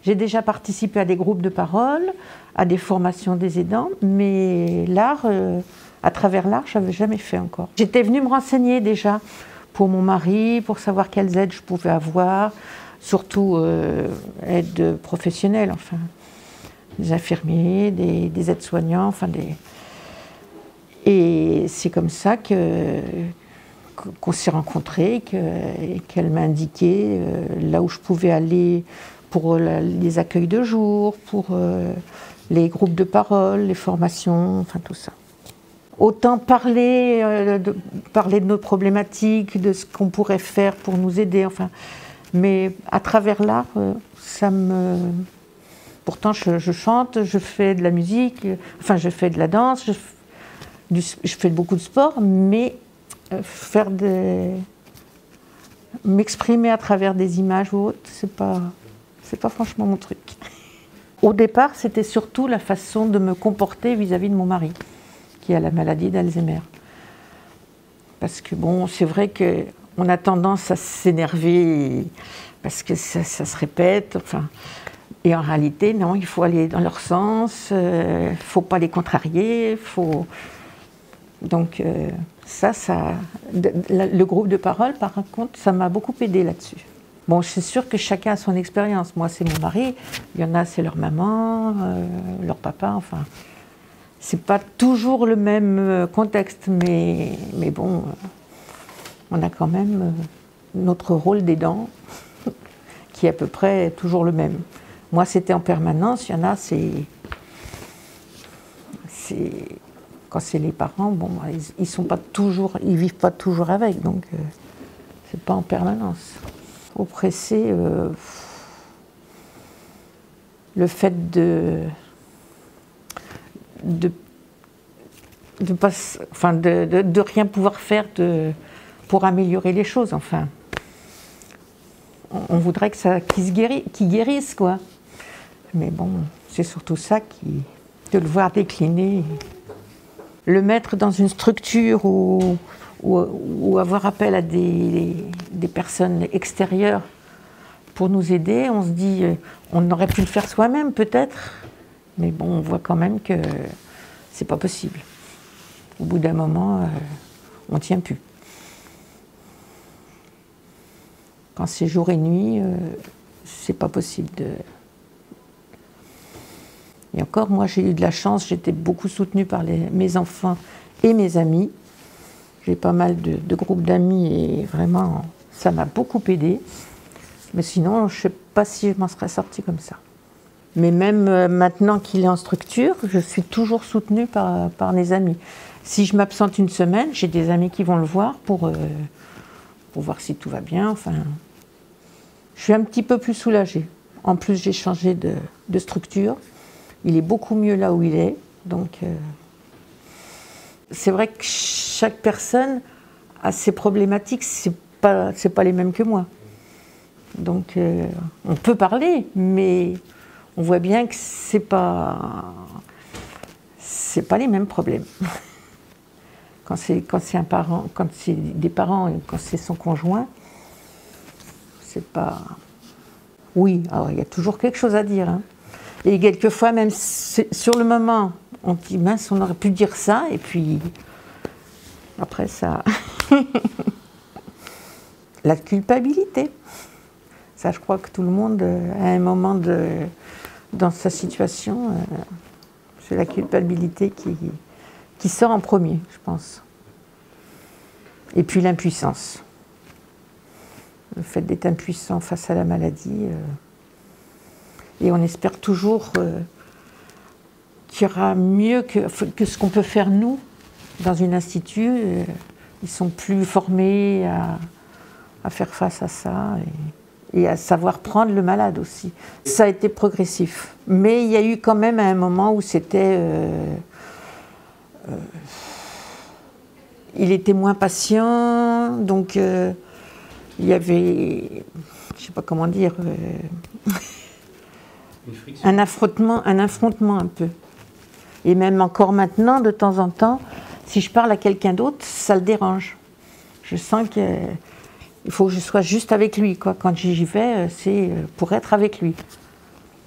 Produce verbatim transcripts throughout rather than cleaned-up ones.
J'ai déjà participé à des groupes de parole, à des formations des aidants, mais l'art, euh, à travers l'art, je n'avais jamais fait encore. J'étais venue me renseigner déjà pour mon mari, pour savoir quelles aides je pouvais avoir, surtout euh, aides professionnelles, enfin, des infirmiers, des, des aides-soignants, enfin des... Et c'est comme ça que qu'on s'est rencontrés, que, qu'elle m'a indiqué euh, là où je pouvais aller pour la, les accueils de jour, pour euh, les groupes de parole, les formations, enfin tout ça. Autant parler, euh, de, parler de nos problématiques, de ce qu'on pourrait faire pour nous aider, enfin, mais à travers l'art, euh, ça me... Pourtant, je, je chante, je fais de la musique, enfin, je fais de la danse, je, du, je fais beaucoup de sport, mais euh, faire des... m'exprimer à travers des images ou autres, c'est pas, c'est pas franchement mon truc. Au départ, c'était surtout la façon de me comporter vis-à-vis de mon mari, qui a la maladie d'Alzheimer. Parce que bon, c'est vrai qu'on a tendance à s'énerver parce que ça, ça se répète, enfin... Et en réalité, non, il faut aller dans leur sens, il euh, ne faut pas les contrarier, faut... Donc euh, ça, ça... Le groupe de parole, par contre, ça m'a beaucoup aidé là-dessus. Bon, c'est sûr que chacun a son expérience. Moi, c'est mon mari, il y en a, c'est leur maman, euh, leur papa, enfin... C'est pas toujours le même contexte, mais, mais bon, on a quand même notre rôle d'aidant, qui est à peu près toujours le même. Moi, c'était en permanence. Il y en a, c'est... Quand c'est les parents, bon, ils, ils sont pas toujours... Ils vivent pas toujours avec, donc euh, c'est pas en permanence. Oppressé, euh, le fait de... de de, pas, enfin de, de, de rien pouvoir faire de, pour améliorer les choses, enfin. On, on voudrait que ça, qu'ils se guérissent, qu'ils guérissent, quoi. Mais bon, c'est surtout ça qui, de le voir décliner. Le mettre dans une structure ou, ou, ou avoir appel à des, des personnes extérieures pour nous aider, on se dit, on aurait pu le faire soi-même peut-être, mais bon, on voit quand même que c'est pas possible. Au bout d'un moment, euh, on ne tient plus. Quand c'est jour et nuit, euh, c'est pas possible de... Et encore, moi j'ai eu de la chance, j'étais beaucoup soutenue par les, mes enfants et mes amis. J'ai pas mal de, de groupes d'amis et vraiment, ça m'a beaucoup aidée. Mais sinon, je ne sais pas si je m'en serais sortie comme ça. Mais même euh, maintenant qu'il est en structure, je suis toujours soutenue par, par mes amis. Si je m'absente une semaine, j'ai des amis qui vont le voir pour, euh, pour voir si tout va bien. Enfin, je suis un petit peu plus soulagée. En plus, j'ai changé de, de structure. Il est beaucoup mieux là où il est. Donc, euh, c'est vrai que chaque personne a ses problématiques. C'est pas, c'est pas les mêmes que moi. Donc, euh, on peut parler, mais on voit bien que c'est pas, c'est pas les mêmes problèmes. Quand c'est quand c'est un parent, quand c'est des parents et quand c'est son conjoint, c'est pas. Oui, alors il y a toujours quelque chose à dire. Hein. Et quelquefois, même sur le moment, on dit mince, on aurait pu dire ça, et puis après ça. La culpabilité. Ça, je crois que tout le monde, à un moment de, dans sa situation, euh, c'est la culpabilité qui. qui sort en premier, je pense. Et puis l'impuissance. Le fait d'être impuissant face à la maladie. Euh, et on espère toujours euh, qu'il y aura mieux que, que ce qu'on peut faire nous, dans une institut. Euh, ils sont plus formés à, à faire face à ça et, et à savoir prendre le malade aussi. Ça a été progressif. Mais il y a eu quand même un moment où c'était... Euh, Euh, il était moins patient, donc euh, il y avait, je ne sais pas comment dire, euh, un affrontement, un affrontement un peu. Et même encore maintenant, de temps en temps, si je parle à quelqu'un d'autre, ça le dérange. Je sens qu'il faut que je sois juste avec lui, quoi. Quand j'y vais, c'est pour être avec lui.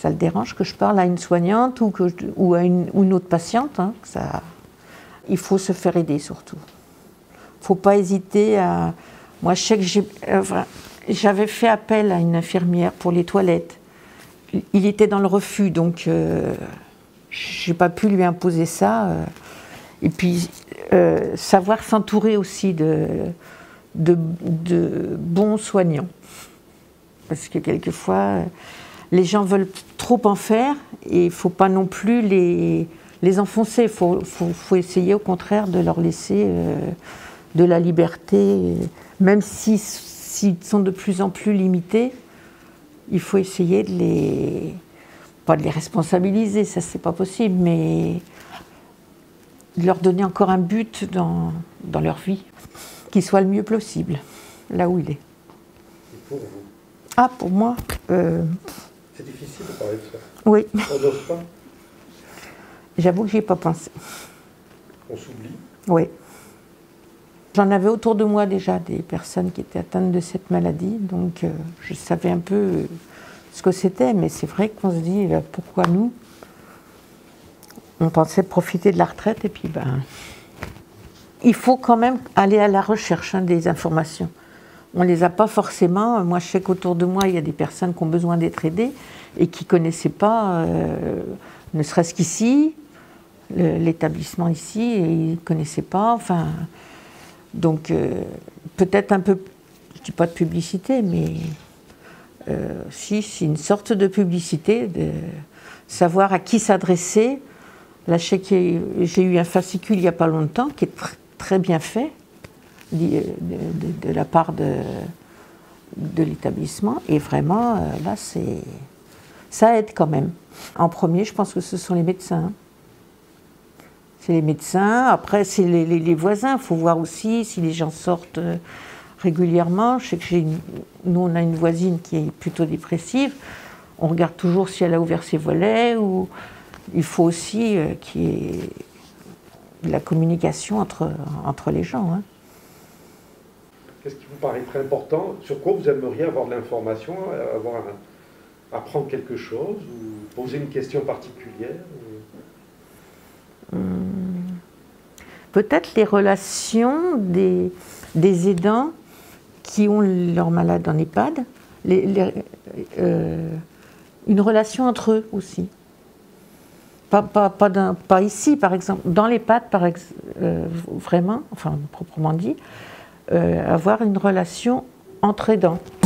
ça le dérange que je parle à une soignante ou, que je, ou à une, ou une autre patiente. Hein, ça, il faut se faire aider surtout. Il ne faut pas hésiter à... Moi, je sais que j'ai, euh, j'avais fait appel à une infirmière pour les toilettes. Il était dans le refus, donc euh, je n'ai pas pu lui imposer ça. Euh, et puis, euh, savoir s'entourer aussi de, de, de bons soignants. Parce que quelquefois, les gens veulent trop en faire et il ne faut pas non plus les, les enfoncer. Il faut, faut, faut essayer au contraire de leur laisser euh, de la liberté. Même s'ils s'ils sont de plus en plus limités, il faut essayer de les... pas de les responsabiliser, ça c'est pas possible, mais de leur donner encore un but dans, dans leur vie, qui soit le mieux possible, là où il est. Et pour vous? Ah, pour moi euh... C'est difficile de parler de ça. Oui. On n'ose pas? J'avoue que j'y ai pas pensé. On s'oublie? Oui. J'en avais autour de moi déjà des personnes qui étaient atteintes de cette maladie, donc euh, je savais un peu euh, ce que c'était, mais c'est vrai qu'on se dit, euh, pourquoi nous? On pensait profiter de la retraite et puis ben... Il faut quand même aller à la recherche hein, des informations. On ne les a pas forcément. Moi, je sais qu'autour de moi, il y a des personnes qui ont besoin d'être aidées et qui ne connaissaient pas, euh, ne serait-ce qu'ici, l'établissement ici, et ils ne connaissaient pas. Enfin, donc, euh, peut-être un peu, je ne dis pas de publicité, mais euh, si, c'est une sorte de publicité, de savoir à qui s'adresser. Là, je sais que j'ai eu un fascicule il n'y a pas longtemps qui est tr très bien fait. De, de, de la part de, de l'établissement et vraiment là c'est ça aide quand même. En premier, je pense que ce sont les médecins. C'est les médecins, après c'est les, les, les voisins, il faut voir aussi si les gens sortent régulièrement. Je sais que j'ai une, nous on a une voisine qui est plutôt dépressive, on regarde toujours si elle a ouvert ses volets ou il faut aussi euh, qu'il y ait de la communication entre, entre les gens. Hein. Qu'est-ce qui vous paraîtrait important? Sur quoi vous aimeriez avoir de l'information, avoir un, apprendre quelque chose, ou poser une question particulière ou... hum, Peut-être les relations des, des aidants qui ont leurs malades en EHPAD, les, les, euh, une relation entre eux aussi. Pas, pas, pas, pas ici, par exemple, dans l'EHPAD, par ex, euh, vraiment, enfin proprement dit, Euh, avoir une relation entre aidants.